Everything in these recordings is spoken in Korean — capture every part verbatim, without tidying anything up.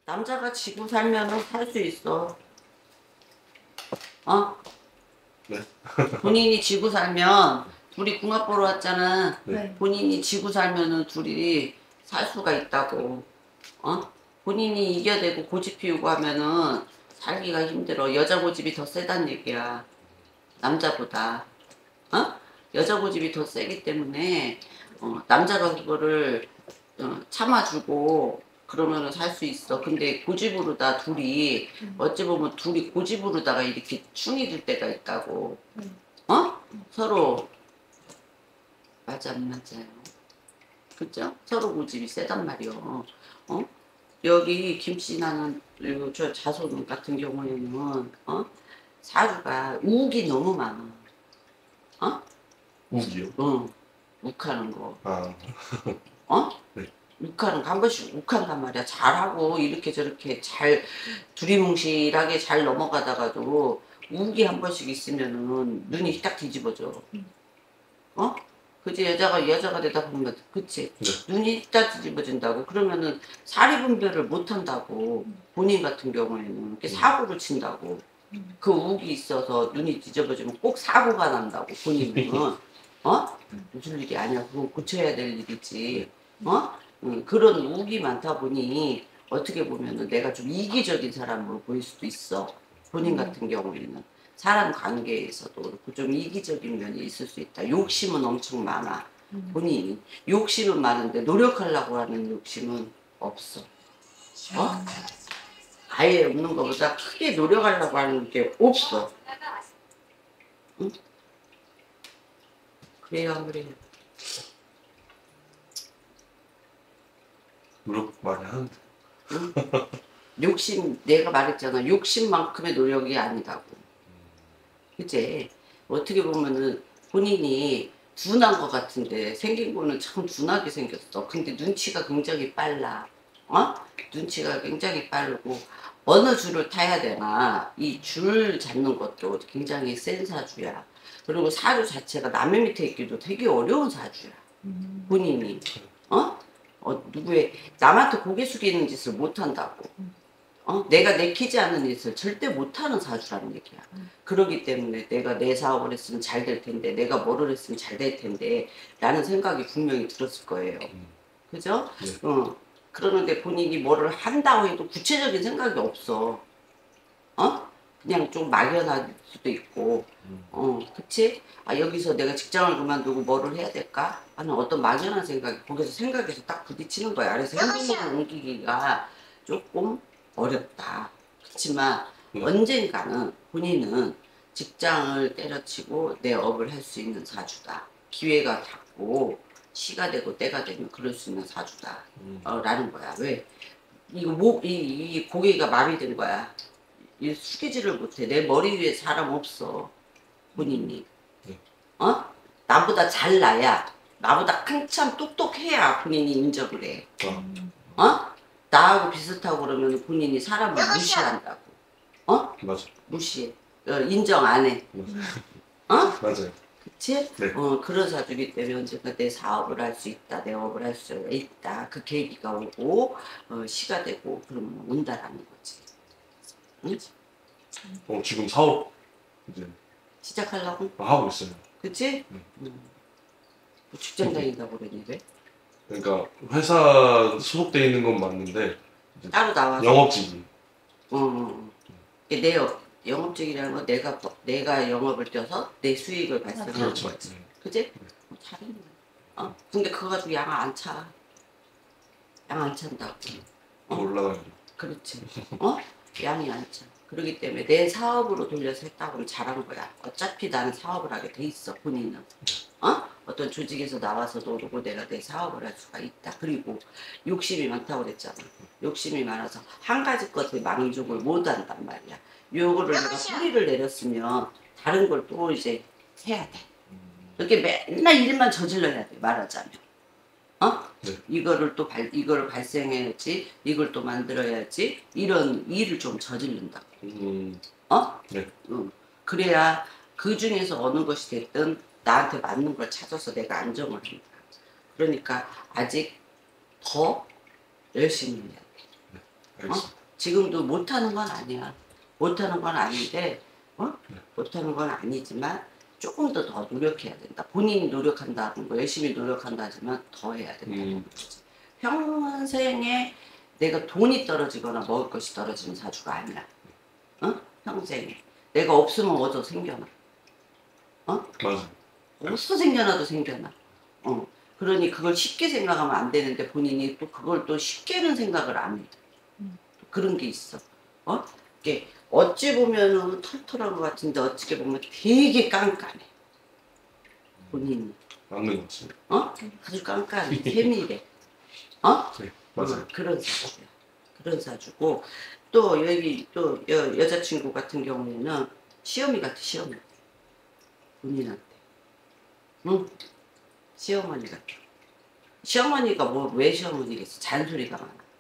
남자가 지고 살면은 살 수 있어. 어? 네. 본인이 지고 살면 둘이 궁합 보러 왔잖아. 네. 본인이 지고 살면은 둘이 살 수가 있다고. 어? 본인이 이겨내고 고집 피우고 하면은 살기가 힘들어. 여자 고집이 더 세단 얘기야. 남자보다. 어? 여자 고집이 더 세기 때문에 어, 남자가 그거를 어, 참아주고 그러면은 살 수 있어. 근데 고집으로다 둘이 어찌 보면 둘이 고집으로다가 이렇게 충이 들 때가 있다고. 어? 서로 맞아 안 맞아요? 그죠? 서로 고집이 세단 말이요. 어? 여기 김씨 나는 그리고 저 자손 같은 경우에는 어? 사주가 우욱이 너무 많아. 어? 우기요? 응. 욱하는 거. 아. 어? 네. 욱하는 거 한 번씩 욱한단 말이야. 잘하고 이렇게 저렇게 잘 두리뭉실하게 잘 넘어가다가도 욱이 한 번씩 있으면은 눈이 딱 뒤집어져. 어? 그치 여자가 여자가 되다 보면 그치 네. 눈이 딱 뒤집어진다고. 그러면은 사리 분별을 못 한다고. 본인 같은 경우에는 이렇게 사고를 친다고. 그 욱이 있어서 눈이 뒤집어지면 꼭 사고가 난다고 본인은. 어? 무슨 일이 아니야. 그건 고쳐야 될 일이지. 어? 응, 그런 욱이 많다 보니 어떻게 보면은 내가 좀 이기적인 사람으로 보일 수도 있어. 본인 같은 경우에는 사람 관계에서도 그렇고 좀 이기적인 면이 있을 수 있다. 욕심은 엄청 많아. 본인이 욕심은 많은데 노력하려고 하는 욕심은 없어. 어? 아예 없는 것보다 크게 노력하려고 하는 게 없어. 응? 그래요, 안 그래요? 노력 많이 하는데. 응? 욕심, 내가 말했잖아. 욕심만큼의 노력이 아니다고. 그치? 어떻게 보면은 본인이 둔한 것 같은데 생긴 거는 참 둔하게 생겼어. 근데 눈치가 굉장히 빨라. 어? 눈치가 굉장히 빠르고 어느 줄을 타야 되나 이 줄 잡는 것도 굉장히 센 사주야. 그리고 사주 자체가 남의 밑에 있기도 되게 어려운 사주야. 본인이. 어? 어, 누구의 남한테 고개 숙이는 짓을 못 한다고. 어? 내가 내키지 않는 짓을 절대 못하는 사주라는 얘기야. 그러기 때문에 내가 내 사업을 했으면 잘 될 텐데, 내가 뭐를 했으면 잘 될 텐데, 라는 생각이 분명히 들었을 거예요. 그죠? 네. 어. 그러는데 본인이 뭐를 한다고 해도 구체적인 생각이 없어. 어? 그냥 좀 막연할 수도 있고, 어, 그치? 아, 여기서 내가 직장을 그만두고 뭐를 해야 될까? 하는 어떤 막연한 생각이 거기서 생각해서 딱 부딪히는 거야. 그래서 행동으로 옮기기가 조금 어렵다. 그렇지만 네. 언젠가는 본인은 직장을 때려치고 내 업을 할 수 있는 사주다. 기회가 닿고 시가 되고 때가 되면 그럴 수 있는 사주다. 음. 어, 라는 거야. 왜? 이거 목, 이, 이 고개가 마비된 거야. 이 숙이지를 못해. 내 머리 위에 사람 없어. 본인이. 네. 어? 나보다 잘나야. 나보다 한참 똑똑해야 본인이 인정을 해. 아. 어? 나하고 비슷하고 그러면 본인이 사람을 무시한다고. 어? 맞아. 무시해. 어, 인정 안 해. 어? 맞아요. 그치? 네. 어, 그런 사주기 때문에 언젠가 내 사업을 할 수 있다, 내 업을 할 수 있다. 그 계기가 오고, 어, 시가 되고, 그러면 온다라는 거지. 응? 어, 지금 사업 이제 시작하려고? 하고 있어요. 그치? 네. 음. 뭐 직장 다닌다고 그러니 왜? 그러니까 회사 소속돼 있는 건 맞는데 이제 따로 나와서? 영업직이. 어, 어. 이게 내 업, 영업직이라는 건 내가, 내가 영업을 뛰어서 내 수익을 발생하는 그렇죠. 거지. 네. 그치? 어, 잘했네. 어? 근데 그거 가지고 양 안 차. 양 안 찬다고. 더 어? 올라가야죠. 그렇지. 어? 양이 안 차. 그렇기 때문에 내 사업으로 돌려서 했다고 하면 잘한 거야. 어차피 나는 사업을 하게 돼 있어, 본인은. 어? 어떤 조직에서 나와서도 오르고 내가 내 사업을 할 수가 있다. 그리고 욕심이 많다고 그랬잖아. 욕심이 많아서 한 가지 것에 만족을 못 한단 말이야. 요거를 내가 뿌리를 내렸으면 다른 걸 또 이제 해야 돼. 이렇게 맨날 일만 저질러야 돼, 말하자면. 어? 네. 이거를 또 발, 이거를 발생해야지, 이걸 또 만들어야지, 이런 일을 좀 저지른다. 음. 어? 네. 응. 그래야 그 중에서 어느 것이 됐든 나한테 맞는 걸 찾아서 내가 안정을 한다. 그러니까 아직 더 열심히 해야 돼. 알겠습니다. 어? 지금도 못하는 건 아니야. 못하는 건 아닌데, 어? 못하는 건 아니지만 조금 더 더 노력해야 된다. 본인이 노력한다는 거, 열심히 노력한다 하지만 더 해야 된다는 음. 거지. 평생에 내가 돈이 떨어지거나 먹을 것이 떨어지는 사주가 아니야. 어? 평생에. 내가 없으면 얻어 생겨나. 어? 맞아. 없어 생겨나도 생겨나. 어. 그러니 그걸 쉽게 생각하면 안 되는데 본인이 또 그걸 또 쉽게는 생각을 안 해. 음. 그런 게 있어. 어? 이게 어찌 보면은 털털한 것 같은데 어찌 보면 되게 깐깐해. 본인이. 맞는 것 같습니다. 어? 아주 깐깐해. 세밀해. 어? 네, 맞아요. 그런 사주야. 그런 사주고 또 여기 또 여, 여자친구 같은 경우에는 시어미 같아. 시어미. 본인한테. 응? 시어머니 같아. 시어머니가 뭐 왜 시어머니겠어? 잔소리가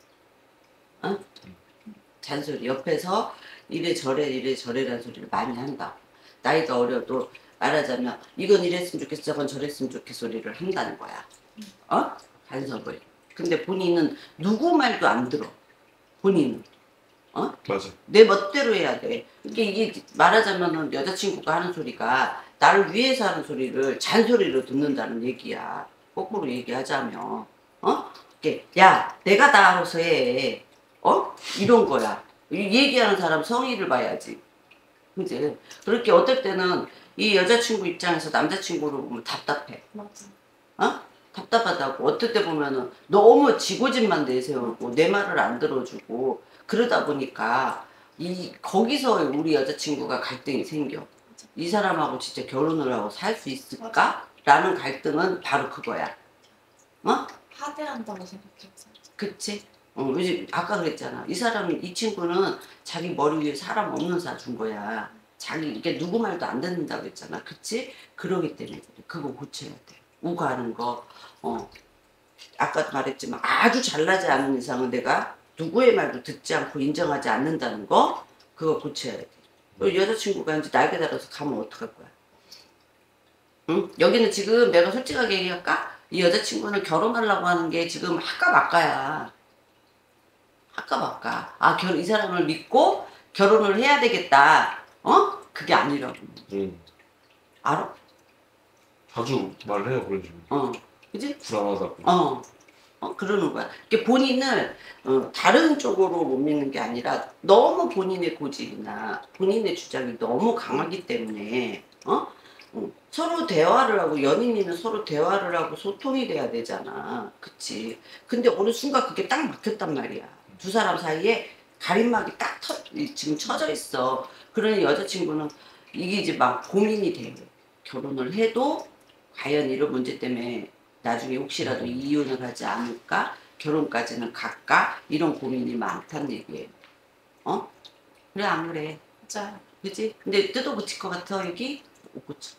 많아. 어? 잔소리. 옆에서 이래저래 이래저래라는 소리를 많이 한다. 나이가 어려도 말하자면 이건 이랬으면 좋겠어 저건 저랬으면 좋겠어 소리를 한다는 거야. 어? 간섭을. 근데 본인은 누구 말도 안 들어. 본인은. 어? 맞아. 내 멋대로 해야 돼. 이게, 이게 말하자면은 여자친구가 하는 소리가 나를 위해서 하는 소리를 잔소리로 듣는다는 얘기야. 거꾸로 얘기하자면. 어? 이게, 야, 내가 다 알아서 해. 어? 이런 거야. 이 얘기하는 사람 성의를 봐야지. 그지? 그렇게 어떨 때는 이 여자친구 입장에서 남자친구를 보면 답답해. 맞아. 어? 답답하다고. 어떨 때 보면은 너무 지고집만 내세우고 내 말을 안 들어주고 그러다 보니까 이 거기서 우리 여자친구가 갈등이 생겨. 이 사람하고 진짜 결혼을 하고 살 수 있을까? 라는 갈등은 바로 그거야. 어? 하대한다고 생각해서. 그치? 어, 요즘 아까 그랬잖아. 이 사람은 이 친구는 자기 머리 위에 사람 없는 사준 거야. 자기 이게 누구 말도 안 듣는다고 했잖아. 그치? 그러기 때문에 그래. 그거 고쳐야 돼. 우가하는 거. 어. 아까도 말했지만 아주 잘나지 않은 이상은 내가 누구의 말도 듣지 않고 인정하지 않는다는 거 그거 고쳐야 돼. 그 여자친구가 이제 날개 달아서 가면 어떡할 거야? 응? 여기는 지금 내가 솔직하게 얘기할까? 이 여자친구는 결혼하려고 하는 게 지금 할까 말까야. 할까 말까. 아, 결, 이 사람을 믿고 결혼을 해야 되겠다. 어? 그게 아니라고. 음. 알아? 자주 말을 해요 그런 식으로. 어. 그지? 불안하다고. 어. 어, 그러는 거야. 이게 본인을 어, 다른 쪽으로 못 믿는 게 아니라 너무 본인의 고집이나 본인의 주장이 너무 강하기 때문에 어? 어, 서로 대화를 하고 연인이면 서로 대화를 하고 소통이 돼야 되잖아. 그치? 근데 어느 순간 그게 딱 막혔단 말이야. 두 사람 사이에 가림막이 딱 터, 지금 쳐져 있어. 그러니 여자친구는 이게 이제 막 고민이 돼. 결혼을 해도 과연 이런 문제 때문에 나중에 혹시라도 이혼을 하지 않을까? 결혼까지는 갈까? 이런 고민이 많다는 얘기예요. 어? 그래 안 그래? 맞아요. 그치? 근데 뜯어 고칠 것 같아 여기? 못 고쳐.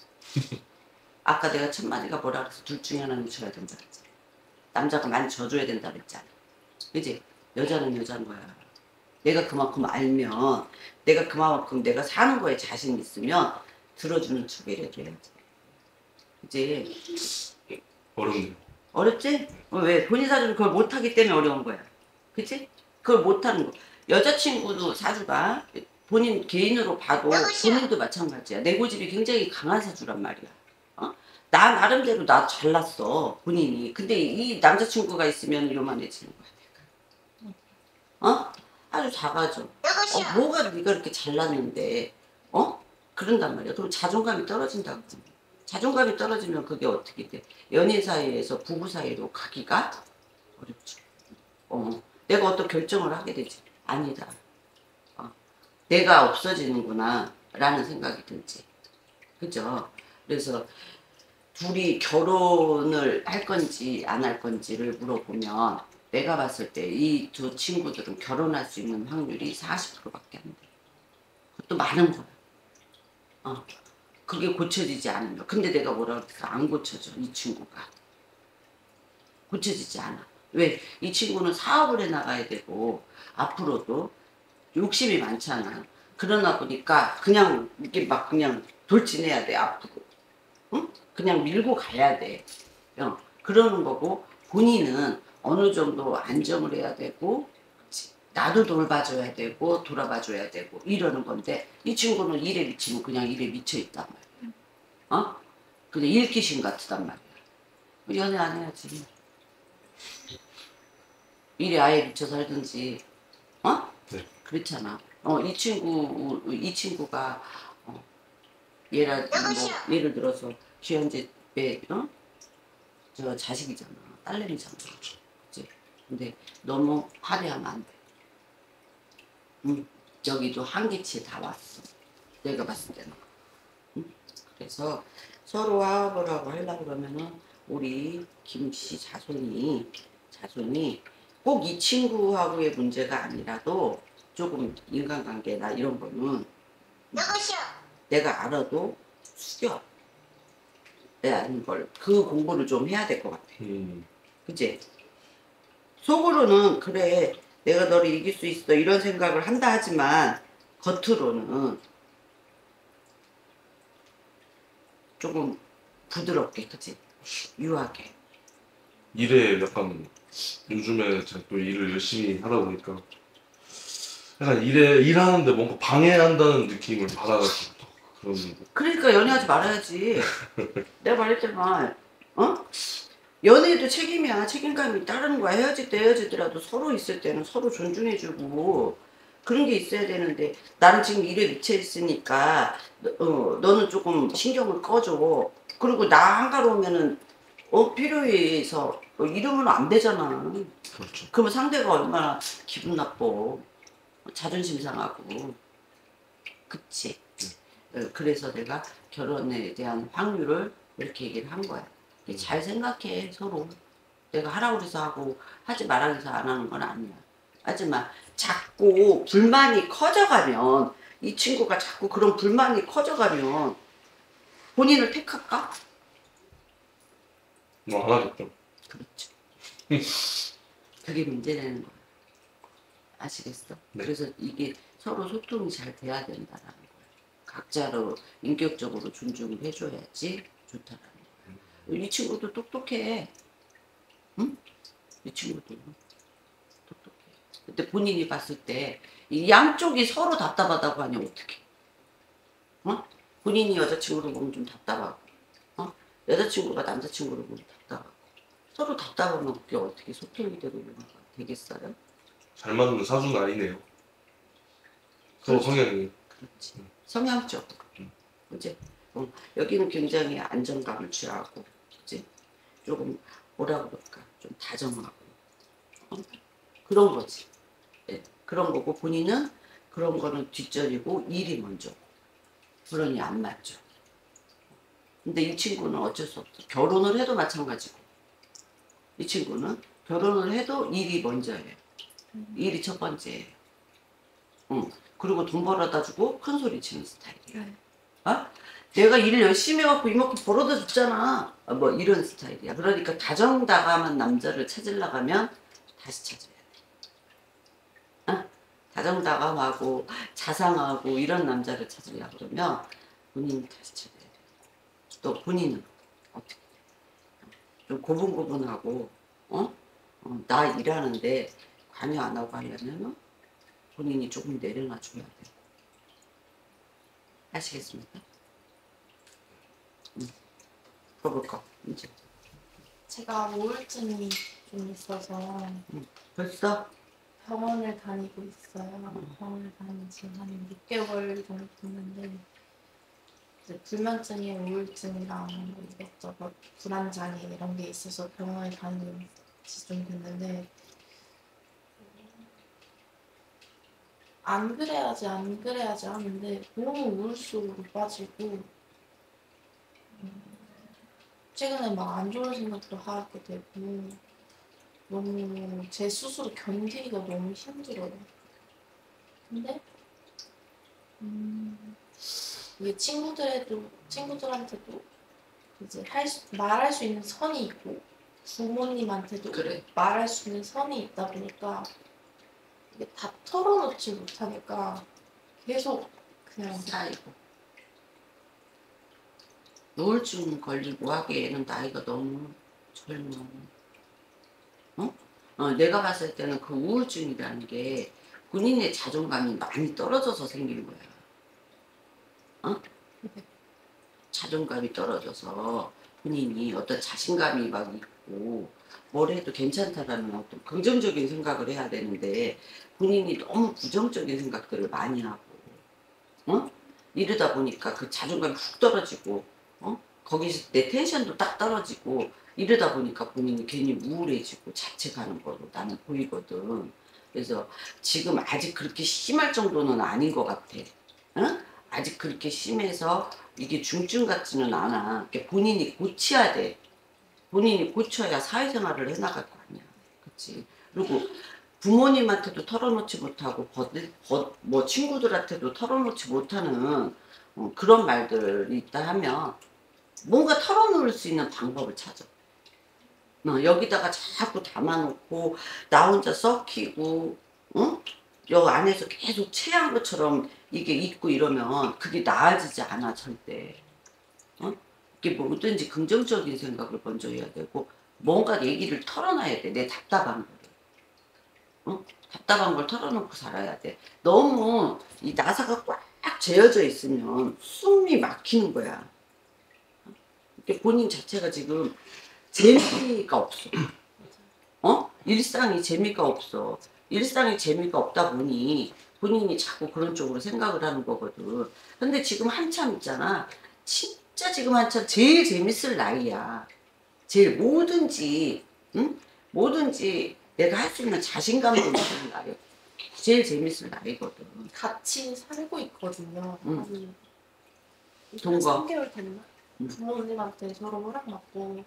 아까 내가 첫 마디가 뭐라 그랬어? 둘 중에 하나는 줘야 된다 그랬지. 남자가 많이 져줘야 된다 그랬잖아. 그치? 여자는 여자인 거야. 내가 그만큼 알면 내가 그만큼 내가 사는 거에 자신 있으면 들어주는 척이라도 해야지. 그치? 어렵네요. 어렵지? 어, 왜? 본인 사주는 그걸 못하기 때문에 어려운 거야. 그치? 그걸 못하는 거. 여자친구도 사주가 본인 개인으로 봐도 본인도 마찬가지야. 내 고집이 굉장히 강한 사주란 말이야. 어? 나 나름대로 나 잘났어. 본인이. 근데 이 남자친구가 있으면 요만해지는 거야. 어? 아주 작아져. 어, 뭐가 네가 이렇게 잘났는데 어? 그런단 말이야. 그럼 자존감이 떨어진다고. 자존감이 떨어지면 그게 어떻게 돼? 연인 사이에서 부부 사이로 가기가 어렵죠. 어, 내가 어떤 결정을 하게 되지. 아니다. 어, 내가 없어지는구나 라는 생각이 들지. 그죠? 그래서 둘이 결혼을 할 건지 안 할 건지를 물어보면 내가 봤을 때 이 두 친구들은 결혼할 수 있는 확률이 사십 퍼센트밖에 안 돼. 그것도 많은 거야. 어. 그게 고쳐지지 않으면. 근데 내가 뭐라 그랬어? 안 고쳐져, 이 친구가. 고쳐지지 않아. 왜? 이 친구는 사업을 해 나가야 되고, 앞으로도 욕심이 많잖아. 그러나 보니까 그냥, 이게 막 그냥 돌진해야 돼, 앞으로. 응? 그냥 밀고 가야 돼. 어, 그러는 거고, 본인은 어느 정도 안정을 해야 되고, 그치? 나도 돌봐줘야 되고 돌아봐줘야 되고 이러는 건데 이 친구는 일에 미치면 그냥 일에 미쳐 있단 말이야. 어? 그냥 일귀신 같단 말이야. 연애 안 해야지. 일에 아예 미쳐 살든지. 어? 네. 그렇잖아. 어, 이 친구 이 친구가 어, 얘라 뭐 예를 들어서 지현집에 어? 저 자식이잖아. 딸내미잖아. 그렇죠. 그치? 근데 너무 화려하면 안 돼. 응. 여기도 한계치에 다 왔어. 내가 봤을 때는. 응? 그래서 서로 화합을 하고 하려고 그러면은 우리 김씨 자손이 자손이 꼭 이 친구하고의 문제가 아니라도 조금 인간관계나 이런 거는 내가 알아도 숙여. 내가 아는 걸 그 공부를 좀 해야 될 것 같아. 음. 그치? 속으로는 그래 내가 너를 이길 수 있어 이런 생각을 한다 하지만 겉으로는 조금 부드럽게 그치? 유하게. 일에 약간 요즘에 제가 또 일을 열심히 하다 보니까 약간 일에 일하는데 뭔가 방해한다는 느낌을 받아가지고 또 그런 그러니까 연애하지 말아야지. 내가 말했잖아. 어? 연애도 책임이야. 책임감이 따르는 거야. 헤어질 때 헤어지더라도 서로 있을 때는 서로 존중해주고 그런 게 있어야 되는데 나는 지금 일에 미쳐 있으니까 어, 너는 조금 신경을 꺼줘. 그리고 나 한가로우면은 어, 필요에 의해서 어, 이러면 안 되잖아. 그렇죠. 그러면 상대가 얼마나 기분 나빠. 자존심 상하고. 그치? 어, 그래서 내가 결혼에 대한 확률을 이렇게 얘기를 한 거야. 잘 생각해, 서로. 내가 하라고 해서 하고, 하지 말라고 해서 안 하는 건 아니야. 하지만 자꾸 불만이 커져가면, 이 친구가 자꾸 그런 불만이 커져가면, 본인을 택할까? 뭐 안 하겠죠. 그렇죠. 그게 문제되는 거야. 아시겠어? 네. 그래서 이게 서로 소통이 잘 돼야 된다라는 거야. 각자로 인격적으로 존중을 해줘야지 좋다라는 거야. 이 친구도 똑똑해. 응? 이 친구도 똑똑해. 근데 본인이 봤을 때 이 양쪽이 서로 답답하다고 하니 어떡해? 어? 본인이 여자친구를 보면 좀 답답하고, 어? 여자친구가 남자친구를 보면 답답하고, 서로 답답하면 그게 어떻게 소통이 되고 이런 거 되겠어요? 잘 맞는 사주는 아니네요. 서로 그렇죠. 성향이. 그렇지. 성향적. 그지? 어, 여기는 굉장히 안정감을 취하고, 그지? 조금 뭐라 그럴까? 좀 다정하고, 어? 그런 거지. 예, 그런 거고 본인은 그런 거는 뒷전이고 일이 먼저. 그러니 안 맞죠. 근데 이 친구는 어쩔 수 없어. 결혼을 해도 마찬가지고. 이 친구는 결혼을 해도 일이 먼저예요. 일이 첫 번째예요. 응. 그리고 돈 벌어다 주고 큰 소리 치는 스타일이야. 어? 내가 일을 열심히 해갖고 이만큼 벌어다 줬잖아. 어, 뭐 이런 스타일이야. 그러니까 다정다감한 남자를 찾으려고 하면 다시 찾아야 돼. 어? 다정다감하고 자상하고 이런 남자를 찾으려고 그러면 본인이 다시 찾아야 돼. 또 본인은 어떻게 좀 고분고분하고 어? 어, 나 일하는데 관여 안 하고 하려면 본인이 조금 내려놔 줘야 돼. 아시겠습니까? 응. 물어볼까? 이제 제가 우울증이 좀 있어서 벌써? 병원을 다니고 있어요. 병원을 다닌 지 한 육 개월 정도 됐는데 이제 불면증에 우울증이랑 뭐 이것저것 불안장애 이런 게 있어서 병원에 다닌 지 좀 됐는데 안 그래야지 안 그래야지 하는데 너무 우울 속으로 빠지고 음, 최근에 막 안 좋은 생각도 하게 되고 너무 제 스스로 견디기가 너무 힘들어요. 근데 음, 이게 친구들에도 친구들한테도 이제 할 수, 말할 수 있는 선이 있고 부모님한테도 그래. 말할 수 있는 선이 있다 보니까 이게 다 털어놓지 못하니까 계속 그냥 쌓이고. 우울증 걸리고 하기에는 나이가 너무 젊어. 어? 어, 내가 봤을 때는 그 우울증이라는 게 본인의 자존감이 많이 떨어져서 생긴 거야. 어? 자존감이 떨어져서 본인이 어떤 자신감이 막 있고 뭘 해도 괜찮다라는 어떤 긍정적인 생각을 해야 되는데 본인이 너무 부정적인 생각들을 많이 하고 어? 이러다 보니까 그 자존감이 훅 떨어지고 어? 거기서 내 텐션도 딱 떨어지고 이러다 보니까 본인이 괜히 우울해지고 자책하는 거로 나는 보이거든. 그래서 지금 아직 그렇게 심할 정도는 아닌 것 같아. 어? 아직 그렇게 심해서 이게 중증 같지는 않아. 이렇게 본인이 고쳐야 돼. 본인이 고쳐야 사회생활을 해나갈 거 아니야. 그치? 그리고 부모님한테도 털어놓지 못하고 버들, 버, 뭐 친구들한테도 털어놓지 못하는 어, 그런 말들이 있다 하면 뭔가 털어놓을 수 있는 방법을 찾아. 어, 여기다가 자꾸 담아놓고 나 혼자 썩히고 어? 여 안에서 계속 체한 것처럼 이게 있고 이러면 그게 나아지지 않아 절대. 어? 이게 뭐든지 긍정적인 생각을 먼저 해야 되고 뭔가 얘기를 털어놔야 돼. 내 답답한 거를. 어? 답답한 걸 털어놓고 살아야 돼. 너무 이 나사가 꽉 죄어져 있으면 숨이 막히는 거야. 이게 본인 자체가 지금 재미가 없어. 어? 일상이 재미가 없어. 일상이 재미가 없다 보니 본인이 자꾸 그런 쪽으로 생각을 하는 거거든. 근데 지금 한참 있잖아. 진짜 지금 한참 제일 재밌을 나이야. 제일 뭐든지, 응? 뭐든지 내가 할 수 있는 자신감도 있는 나이. 제일 재밌을 나이거든. 같이 살고 있거든요. 응. 한 동거. 삼 개월 됐나? 응. 부모님한테 서로 허락받고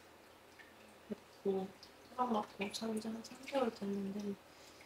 했고 허락받고 산지 한 삼 개월 됐는데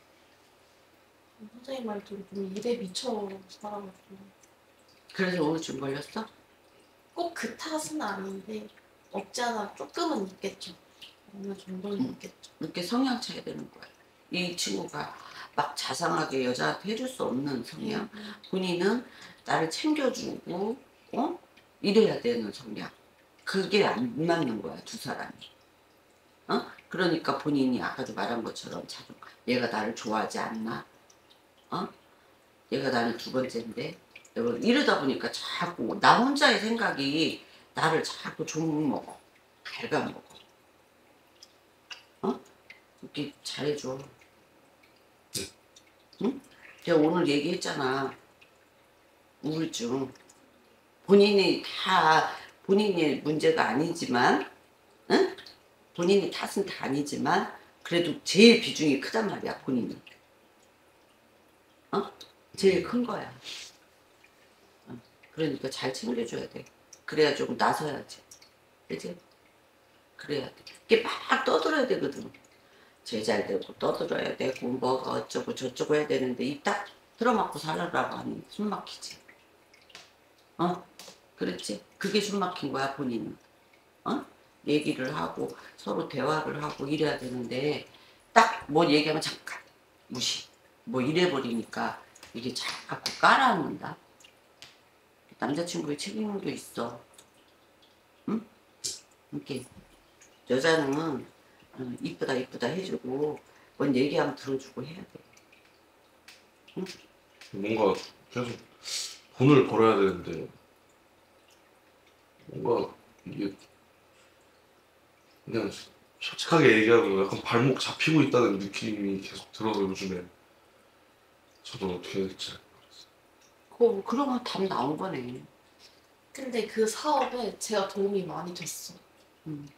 선생님 말대로 좀 일에 미쳐 살아가지고 그래서 우울증 걸렸어? 꼭 그 탓은 아닌데 없지 않아 조금은 있겠죠. 어느 정도는 응. 있겠죠. 이렇게 성향 차이 되는 거야. 이 친구가 막 자상하게 여자한테 해줄 수 없는 성향. 음, 본인은 나를 챙겨주고, 어? 이래야 되는 성향. 그게 안 맞는 거야, 두 사람이. 어? 그러니까 본인이 아까도 말한 것처럼 자존, 얘가 나를 좋아하지 않나? 어? 얘가 나는 두 번째인데? 이러다 보니까 자꾸 나 혼자의 생각이 나를 자꾸 좀먹어. 갉아먹어. 어? 이렇게 잘해줘. 응? 내가 오늘 얘기했잖아. 우울증. 본인이 다 본인의 문제가 아니지만, 응? 본인이 탓은 다 아니지만, 그래도 제일 비중이 크단 말이야, 본인이. 어? 제일 큰 거야. 어. 그러니까 잘 챙겨줘야 돼. 그래야 좀 나서야지. 그치? 그래야 돼. 이게 막 떠들어야 되거든. 제잘 되고 떠들어야 되고 뭐가 어쩌고 저쩌고 해야 되는데 입 딱 틀어막고 살아라고 하면 숨 막히지. 어? 그렇지? 그게 숨 막힌 거야 본인은. 어? 얘기를 하고 서로 대화를 하고 이래야 되는데 딱 뭐 얘기하면 잠깐 무시. 뭐 이래버리니까 이게 자꾸 깔아앉는다. 남자친구의 책임도 있어. 응? 이렇게 여자는 어, 이쁘다 이쁘다 해주고 뭔 얘기하면 들어주고 해야 돼. 응? 뭔가 계속 돈을 벌어야 되는데 뭔가 이게 그냥 솔직하게 얘기하면 약간 발목 잡히고 있다는 느낌이 계속 들어서 요즘에 저도 어떻게 해야 될지. 그 그러면 답 나온 거네. 근데 그 사업에 제가 도움이 많이 됐어. 응.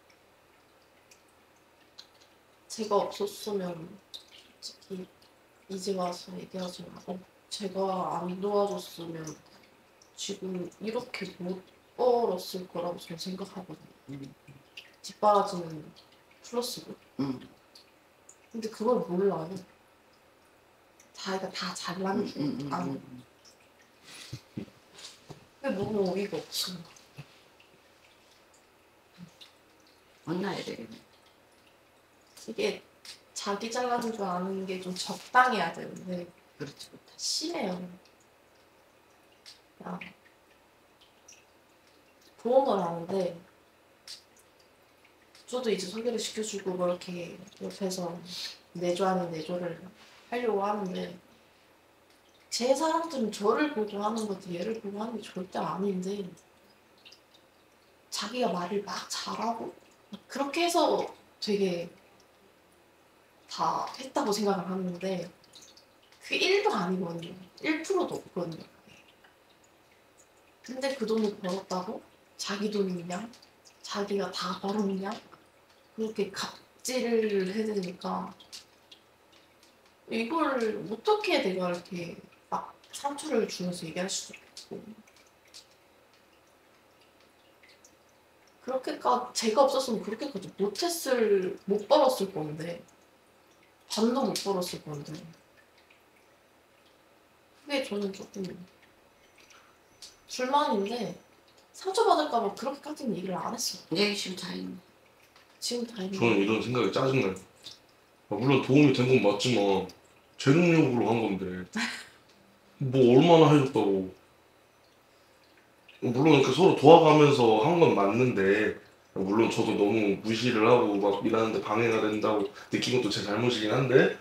제가 없었으면 솔직히 이제 와서 얘기하지만 어, 제가 안 도와줬으면 지금 이렇게 못 벌었을 거라고 저는 생각하거든요. 응. 뒷바라지는 플러스고. 응. 근데 그걸 몰라요. 자기가 다 잘난 응. 줄 응. 응. 아는. 응. 그게 너무 어이가 없어. 혼나야 되겠네. 이게 자기 잘나는 줄 아는 게 좀 적당해야 되는데 그렇지 못해. 심해요. 그냥 보험을 하는데 저도 이제 소개를 시켜주고 뭐 이렇게 옆에서 내조 아닌 내조를 하려고 하는데 제 사람들은 저를 보고 하는 거지 얘를 보고 하는 게 절대 아닌데 자기가 말을 막 잘하고 그렇게 해서 되게 다 했다고 생각을 하는데 그게 일도 아니거든요. 일 퍼센트도 없거든요. 근데 그 돈을 벌었다고 자기 돈이냐 자기가 다 벌었냐 그렇게 갑질을 해대니까 이걸 어떻게 내가 이렇게 막 상처를 주면서 얘기할 수도 없고 그렇게까지 제가 없었으면 그렇게까지 못했을 못 벌었을 건데 반도 못 벌었을 건데 그게 저는 조금 불만인데 상처받을까봐 그렇게까지는 얘기를 안 했어요. 얘기 지금 다 있네. 지금 다 했는데 저는 이런 생각이 짜증나요. 아, 물론 도움이 된 건 맞지만 제 능력으로 한 건데 뭐 얼마나 해줬다고. 물론 이렇게 서로 도와가면서 한 건 맞는데 물론 저도 너무 무시를 하고 막 일하는데 방해가 된다고 느낀 것도 제 잘못이긴 한데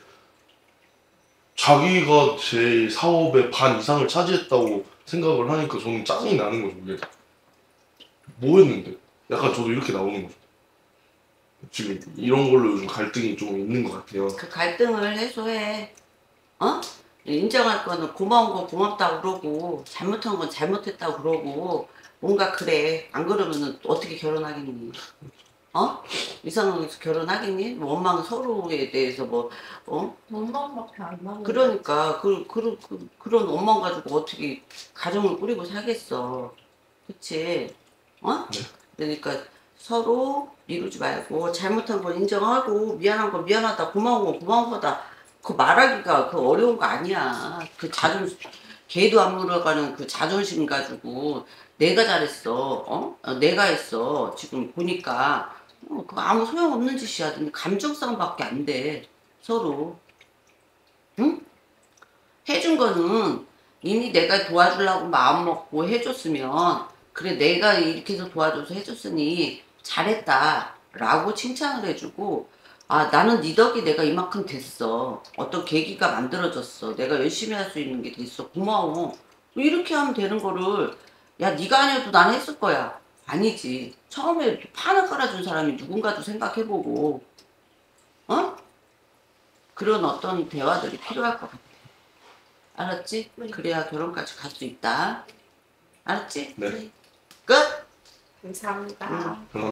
자기가 제 사업의 반 이상을 차지했다고 생각을 하니까 저는 짜증이 나는 거죠. 이게 뭐 했는데? 약간 저도 이렇게 나오는 거죠. 지금 이런 걸로 요즘 갈등이 좀 있는 것 같아요. 그 갈등을 해소해. 어? 인정할 거는 고마운 건 고맙다고 그러고 잘못한 건 잘못했다고 그러고 뭔가 그래. 안 그러면은 어떻게 결혼하겠니? 어? 이상형에서 결혼하겠니? 뭐 원망 서로에 대해서 뭐 어? 원망밖에 안 나고 그러니까 그, 그, 그, 그런 원망 가지고 어떻게 가정을 꾸리고 살겠어. 그치? 어? 네. 그러니까 서로 미루지 말고 잘못한 건 인정하고 미안한 건 미안하다 고마운 건 고마운 거다. 그 말하기가 그 어려운 거 아니야. 그 자존심 개도 안 물어가는 그 자존심 가지고 내가 잘했어. 어? 어, 내가 했어. 지금 보니까 어, 그거 아무 소용없는 짓이야. 근데 감정 싸움밖에 안 돼. 서로. 응? 해준 거는 이미 내가 도와주려고 마음 먹고 해줬으면 그래 내가 이렇게 해서 도와줘서 해줬으니 잘했다 라고 칭찬을 해주고 아 나는 네 덕에 내가 이만큼 됐어 어떤 계기가 만들어졌어 내가 열심히 할 수 있는 게 됐어 고마워 이렇게 하면 되는 거를 야 네가 아니어도 난 했을 거야 아니지 처음에 판을 깔아준 사람이 누군가도 생각해보고 어? 그런 어떤 대화들이 필요할 것 같아 알았지? 네. 그래야 결혼까지 갈 수 있다. 알았지? 네. 끝? 감사합니다. 응.